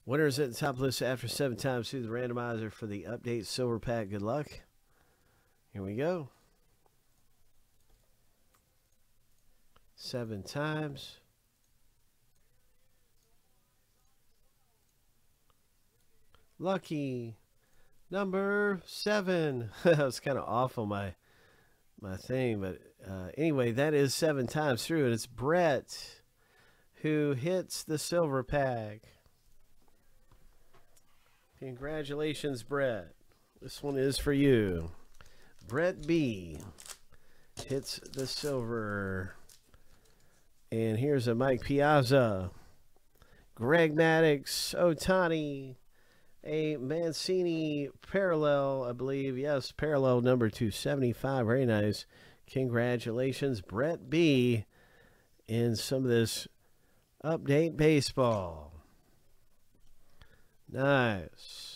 Winners at the top of the list after 7 times through the randomizer for the update silver pack. Good luck. Here we go. 7 times. Lucky number 7. That was kind of off on my thing, but anyway, that is 7 times through, and it's Brett who hits the silver pack. Congratulations, Brett. This one is for you. Brett B hits the silver. And here's a Mike Piazza, Greg Maddux, Ohtani, a Mancini parallel, I believe. Yes, parallel number 275. Very nice. Congratulations, Brett B, in some of this update baseball. Nice.